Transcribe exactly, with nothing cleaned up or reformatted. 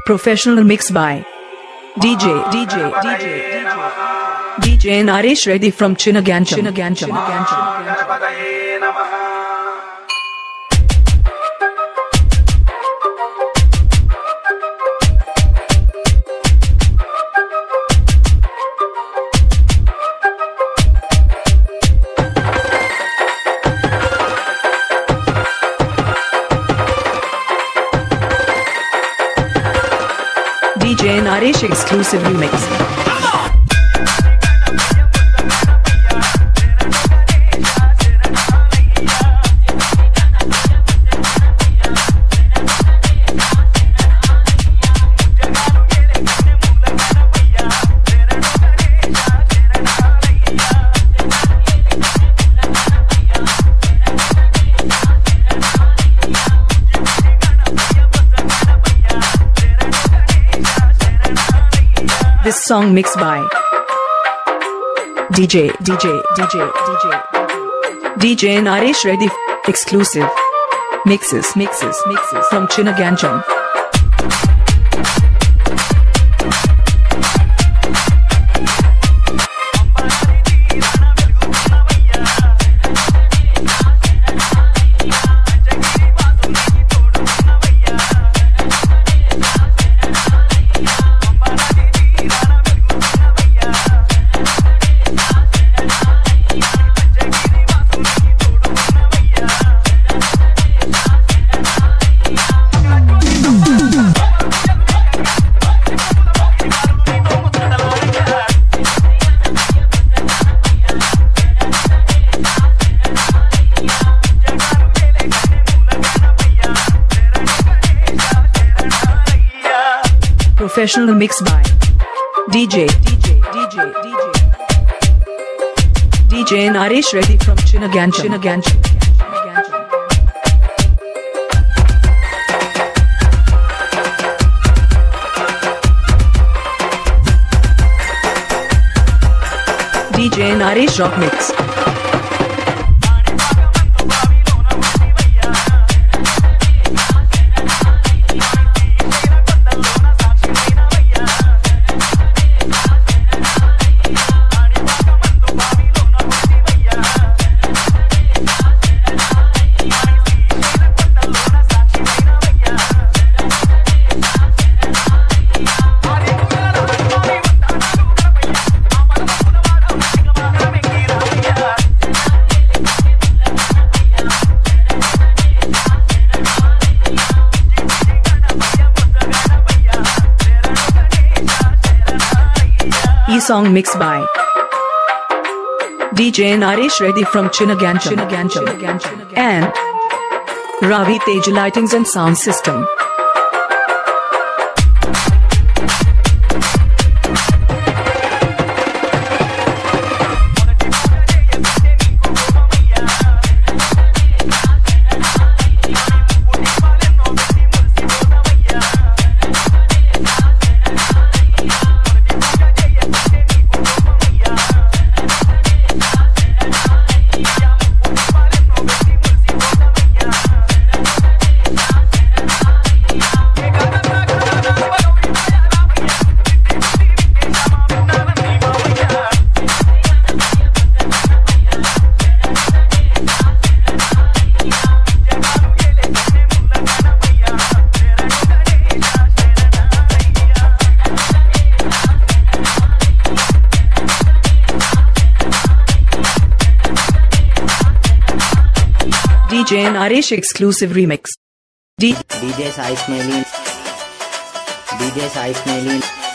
Professional mix by D J D J D J D J Naresh Reddy from Chinagancham. Chinagancham. D J Naresh exclusive remix. This song mixed by D J D J D J D J D J Naresh Reddy exclusive mixes mixes mixes from Chinagancham. Professional mix by D J D J D J D J D J Naresh Reddy from Chinagancham. Chinagancham. D J Naresh Rock Mix. E-song mixed by D J Naresh Reddy from Chinagancham and Ravi Tej Lightings and Sound System. D J Naresh exclusive remix. D DJ Sai Smelly. D J Sai Smelly.